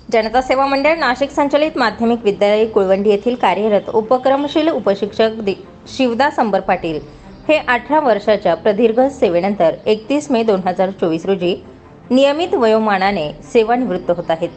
जनता सेवा मंडळ नाशिक संचलित माध्यमिक विद्यालय कुळवंडी येथील कार्यरत उपक्रमशील उपशिक्षक शिवदास अंबर पाटील हे 18 वर्षाच्या प्रदीर्घ सेवेनंतर 31 मे 2024 रोजी नियमित वयोमानाने सेवानिवृत्त होत आहेत।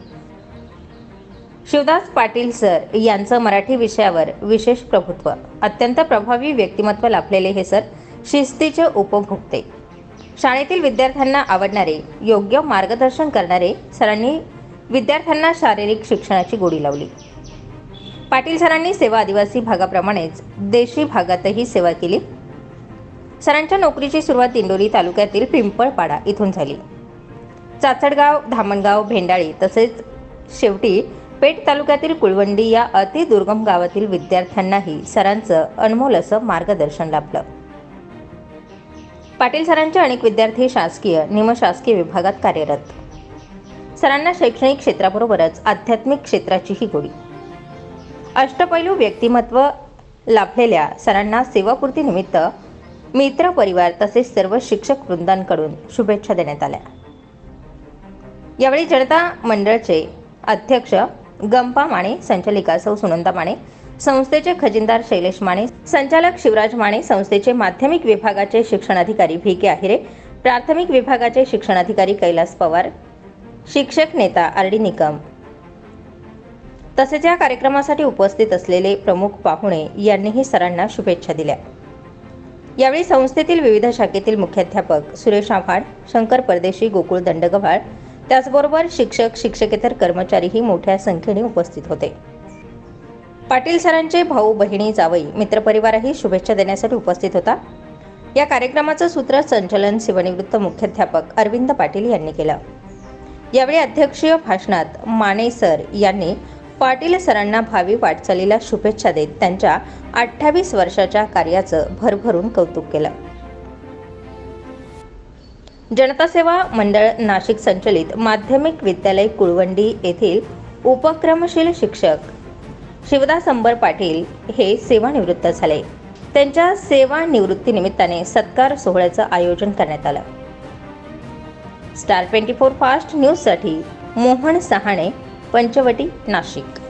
शिवदास पाटील सर यांचं मराठी विषयावर विशेष प्रभुत्व, अत्यंत प्रभावी व्यक्तिमत्व लाभलेले हे सर शिस्तीचे उपभोक्ते, शाळेतील विद्यार्थ्यांना आवडणारे, योग्य मार्गदर्शन करणारे सरांनी विद्यार्थ्यांना शारीरिक शिक्षणाची गोडी लावली। पाटील सरांनी सेवा आदिवासी भागाप्रमाणेच देशी भागातही सेवा केली। सरांच्या नोकरीची सुरुवात दिंडोरी तालुक्यातील पिंपळपाडा इथून झाली। चाचडगाव, धामणगाव, भेंडाळी तसेच शेवटी पेठ तालुक्यातील कुळवंडी या अतिदुर्गम गावातील विद्यार्थ्यांनाही सरांचं अनमोल असं मार्गदर्शन लाभलं। पाटील सरांचे अनेक विद्यार्थी शासकीय, निमशासकीय विभागात कार्यरत। सरांना शैक्षणिक क्षेत्राबरोबरच आध्यात्मिक क्षेत्राचीही गोडी। अष्टपैलू व्यक्तिमत्व लाभलेल्या सरांना सेवापूर्ती निमित्त मित्र परिवार तसेच सर्व शिक्षक वृंदांकडून शुभेच्छा देण्यात आल्या। यावेळी जनता मंडळचे अध्यक्ष गंपा माने, संचालिका सौ सुनंदा माने, संस्थेचे खजिनदार शैलेश माने, संचालक शिवराज माने, संस्थेचे माध्यमिक विभागाचे शिक्षणाधिकारी व्ही के आहिरे, प्राथमिक विभागाचे शिक्षणाधिकारी कैलास पवार, शिक्षक नेता आर डी निकम तसेच या कार्यक्रमासाठी उपस्थित असलेले प्रमुख पाहुणे यांनीही सरांना शुभेच्छा दिल्या। यावेळी संस्थेतील विविध शाखेतील मुख्याध्यापक सुरेश आव्हाड, शंकर परदेशी, गोकुळ दंडगव्हाळ, त्याचबरोबर शिक्षक, शिक्षकेतर कर्मचारीही मोठ्या संख्येने उपस्थित होते। पाटील सरांचे भाऊ, बहिणी, जावई, मित्रपरिवारही शुभेच्छा देण्यासाठी उपस्थित होता। या कार्यक्रमाचं सूत्रसंचालन सेवानिवृत्त मुख्याध्यापक अरविंद पाटील यांनी केलं। यावेळी अध्यक्षीय भाषणात माने सर यांनी पाटील सरांना भावी वाटचालीला शुभेच्छा देत त्यांच्या 28 वर्षाच्या कार्याचं भरभरून कौतुक केलं। जनता सेवा मंडळ नाशिक संचलित माध्यमिक विद्यालय कुळवंडी येथील उपक्रमशील शिक्षक शिवदास अंबर पाटील हे सेवानिवृत्त झाले। त्यांच्या सेवानिवृत्तीनिमित्ताने सत्कार सोहळ्याचं आयोजन करण्यात आलं। स्टार 24 फास्ट न्यूजसाठी मोहन सहाणे, पंचवटी, नाशिक।